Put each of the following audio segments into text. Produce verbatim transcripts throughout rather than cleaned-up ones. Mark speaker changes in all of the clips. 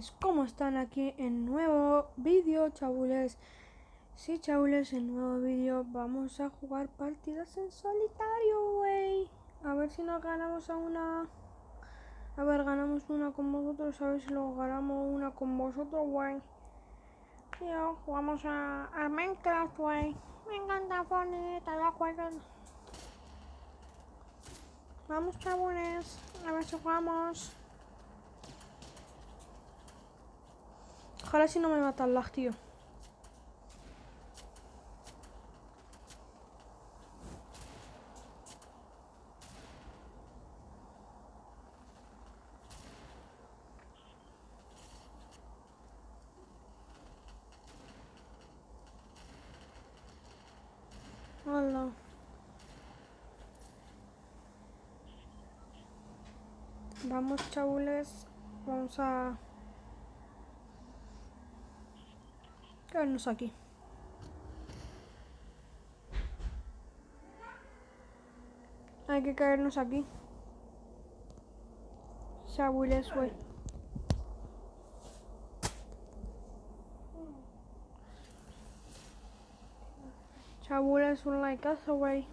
Speaker 1: chavales, ¿cómo están? Aquí en nuevo vídeo, chabules. Sí, chabules, en nuevo vídeo vamos a jugar partidas en solitario, güey. A ver si nos ganamos a una... A ver, ganamos una con vosotros, a ver si luego ganamos una con vosotros, güey. Tío, jugamos a, a Minecraft, güey. Me encanta Fortnite, te lo acuerdo. Vamos, chabules, a ver si jugamos. Ojalá si no me mata el lag, tío. Hola. Vamos, chabules. Vamos a quedarnos aquí. Hay que caernos aquí. Chabules, güey. Chabules, un likeazo, güey.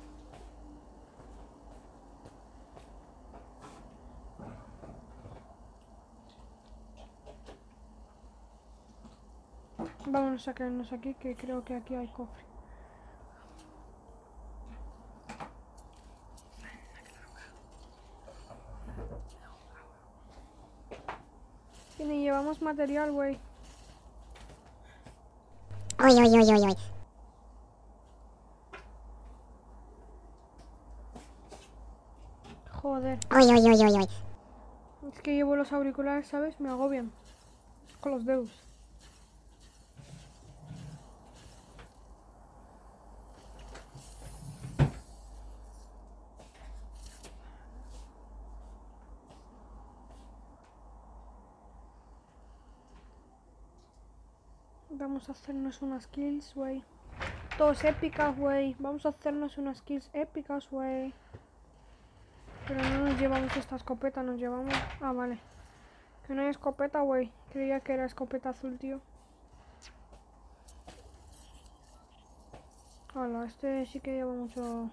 Speaker 1: Vámonos a quedarnos aquí, que creo que aquí hay cofre. Y ni llevamos material, güey.
Speaker 2: Uy, uy, uy, uy, uy.
Speaker 1: Joder.
Speaker 2: Uy, uy, uy, uy, uy.
Speaker 1: Es que llevo los auriculares, ¿sabes? Me agobian. Con los dedos. Vamos a hacernos unas kills, güey. Todos épicas, güey. Vamos a hacernos unas kills épicas, güey. Pero no nos llevamos esta escopeta, nos llevamos... Ah, vale. Que no hay escopeta, güey. Creía que era escopeta azul, tío. Hola, este sí que lleva mucho...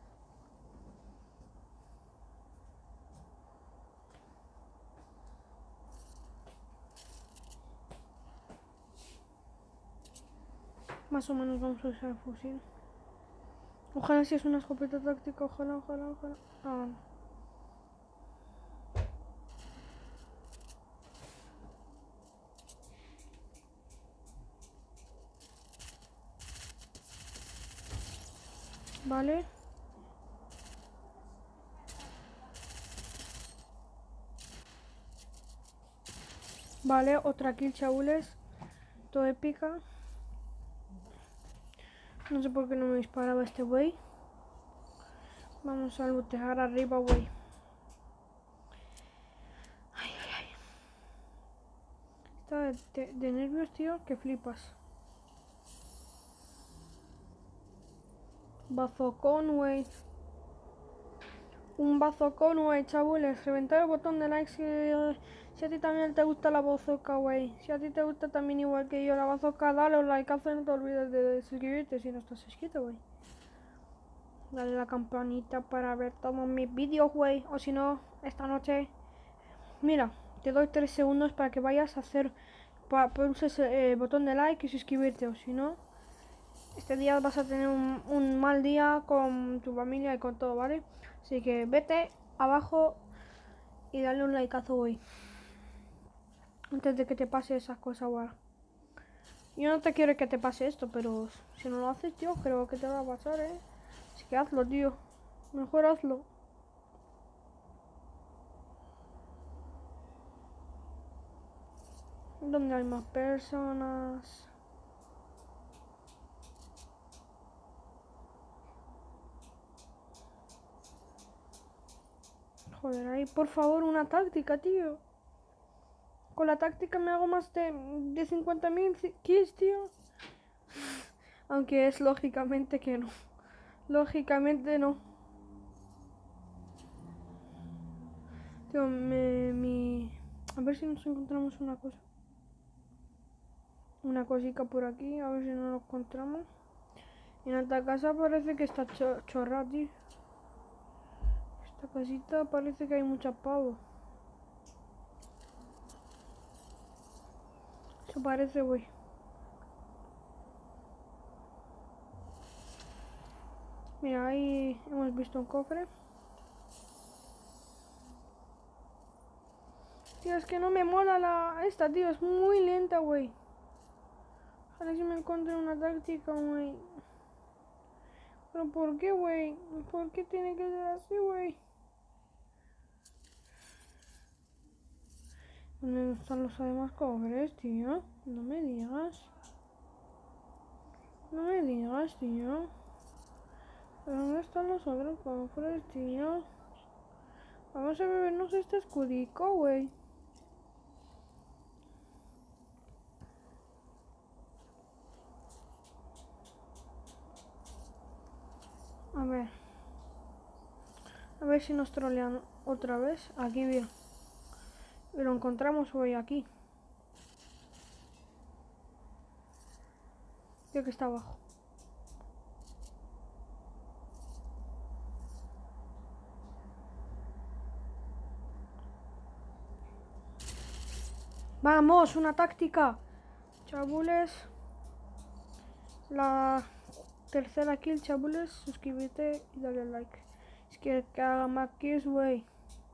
Speaker 1: Más o menos vamos a usar el fusil. Ojalá si es una escopeta táctica, ojalá, ojalá, ojalá. Ah. Vale. Vale, otra kill, chabules. Todo épica. No sé por qué no me disparaba este güey. Vamos a lootear arriba, güey. Ay, ay, ay. Está de, de, de nervios, tío, que flipas. Bazocón, güey. Un bazocón, güey, chabules. Reventar el botón de like si, si a ti también te gusta la bazooka, güey. Si a ti te gusta también igual que yo la bazooka, dale un likeazo y no te olvides de suscribirte si no estás suscrito, güey. Dale a la campanita para ver todos mis vídeos, güey. O si no, esta noche... Mira, te doy tres segundos para que vayas a hacer... Para pulses el eh, botón de like y suscribirte. O si no, este día vas a tener un, un mal día con tu familia y con todo, ¿vale? Así que vete abajo y dale un likeazo, güey. Antes de que te pase esas cosas, güey. Yo no te quiero que te pase esto, pero si no lo haces, tío, creo que te va a pasar, ¿eh? Así que hazlo, tío. Mejor hazlo. ¿Dónde hay más personas? Joder, ahí por favor una táctica, tío. Con la táctica me hago más de, de cincuenta mil kills, tío. Aunque es lógicamente que no. Lógicamente no. Tío, me, mi... A ver si nos encontramos una cosa. una cosita por aquí, a ver si no lo encontramos. En esta casa parece que está cho chorra, tío. Esta casita parece que hay mucha pavo. Eso parece, güey. Mira, ahí hemos visto un cofre. Tío, es que no me mola la... Esta, tío, es muy lenta, güey. A ver si me encuentro una táctica, güey. ¿Pero por qué, güey? ¿Por qué tiene que ser así, güey? ¿Dónde están los demás cofres, tío? No me digas. No me digas, tío. ¿Pero dónde están los otros cofres, tío? Vamos a bebernos este escudico, güey. A ver. A ver si nos trolean otra vez. Aquí, bien. Lo encontramos hoy aquí. Creo que está abajo. ¡Vamos! ¡Una táctica! Chabules. La tercera kill, chabules. Suscríbete y dale like. Es que que haga más kills, güey.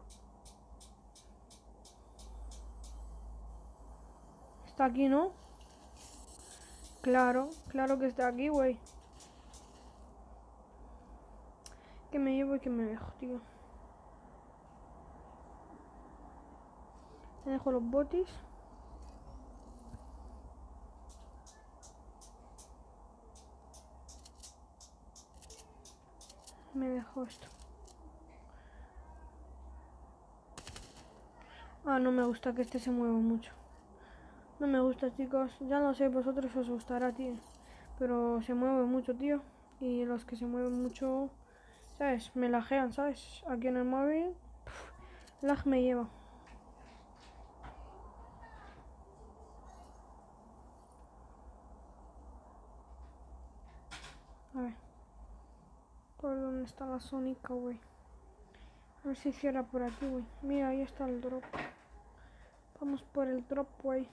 Speaker 1: Está aquí, ¿no? Claro, claro que está aquí, güey. Que me llevo y que me dejo, tío. Me dejo los botis. Me dejo esto. Ah, no me gusta que este se mueva mucho. No me gusta, chicos. Ya no sé, vosotros os gustará, tío. Pero se mueve mucho, tío. Y los que se mueven mucho, ¿sabes? Me lajean, ¿sabes? Aquí en el móvil, pff, lag me lleva. A ver. ¿Por dónde está la Sónica, güey? A ver si cierra por aquí, güey. Mira, ahí está el drop. Vamos por el drop, güey.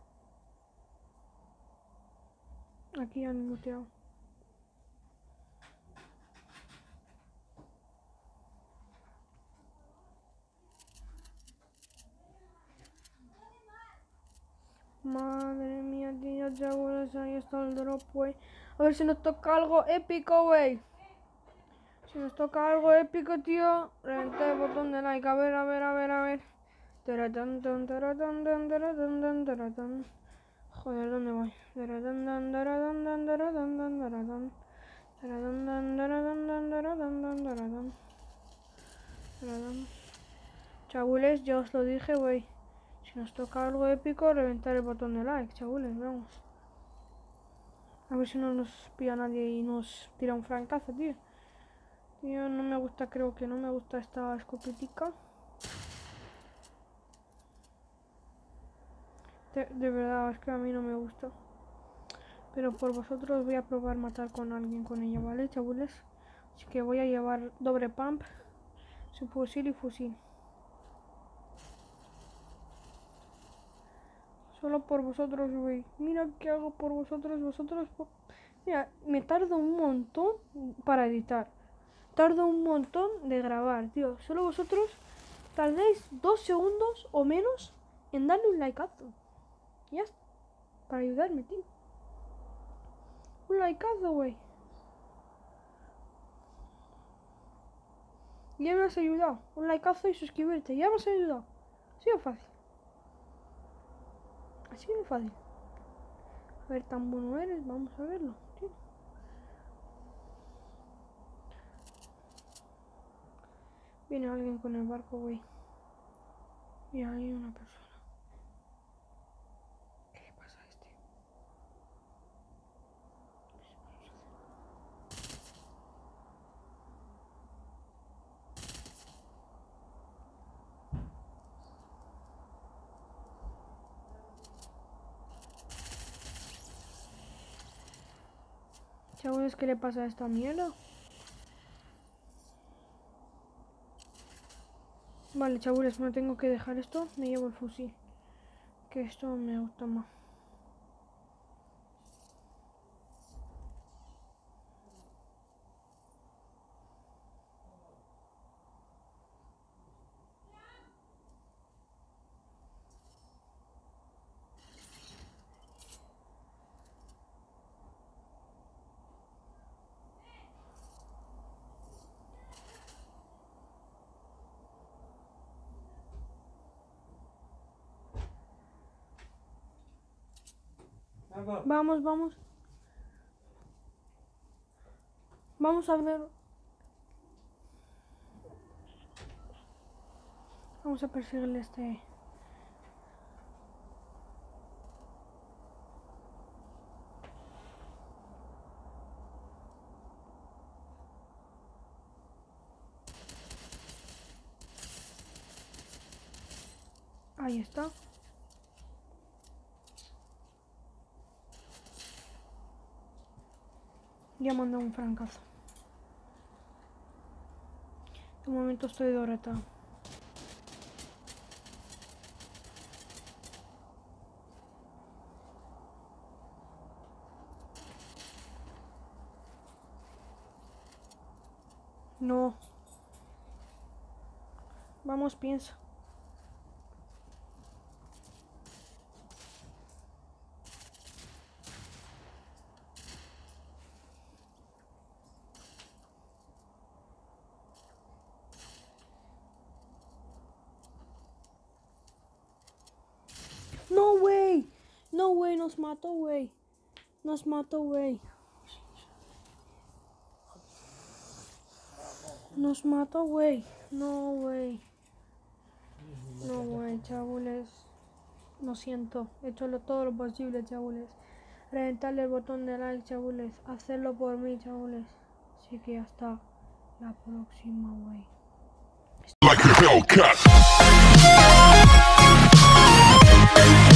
Speaker 1: Aquí han muteado. Madre mía, tío, ya, güey, ahí está el drop, güey. A ver si nos toca algo épico, güey. Si nos toca algo épico, tío, reventa el botón de like. A ver, a ver, a ver, a ver. Taratán, tan, taratán, tan, taratán, tan, taratán. Joder, ¿dónde voy? Taratán, tan, taratán, tan, taratán, tan, taratán. Taratán, tan, taratán, tan, taratán, tan, taratán. Taratán. Chabules, ya os lo dije, güey. Si nos toca algo épico, reventar el botón de like, chabules, vamos. A ver si no nos pilla nadie y nos tira un francazo, tío. Tío, no me gusta, creo que no me gusta esta escopetica. De, de verdad, es que a mí no me gusta. Pero por vosotros voy a probar matar con alguien con ella, ¿vale, chabules? Así que voy a llevar doble pump, su fusil y fusil. Solo por vosotros, güey. Mira qué hago por vosotros, vosotros... Por... Mira, me tardo un montón para editar. Tardo un montón de grabar, tío. Solo vosotros tardéis dos segundos o menos en darle un likeazo. Ya está. Para ayudarme, tío. Un likeazo, güey. Ya me has ayudado. Un likeazo y suscribirte. Ya me has ayudado. Así de fácil. Así de fácil. A ver, tan bueno eres. Vamos a verlo, tío. Viene alguien con el barco, güey. Mira, hay una persona. ¿Qué le pasa a este? Chabules, ¿qué le pasa a esta mierda? Vale, chabules, no tengo que dejar esto. Me llevo el fusil. Que esto me gusta más. Vamos, vamos. Vamos a ver. Vamos a perseguirle este. Ahí está. Ya mandó un francazo. De momento estoy dorata. No. Vamos, piensa. No, way. No, way, nos mató, güey. Nos mató, güey. Nos mató, güey. No, güey. No, güey, chabules. Lo siento. He hecho lo- todo lo posible, chabules. Reventarle el botón de like, chabules. Hacerlo por mí, chabules. Así que hasta la próxima, güey.
Speaker 3: Like a Hellcat.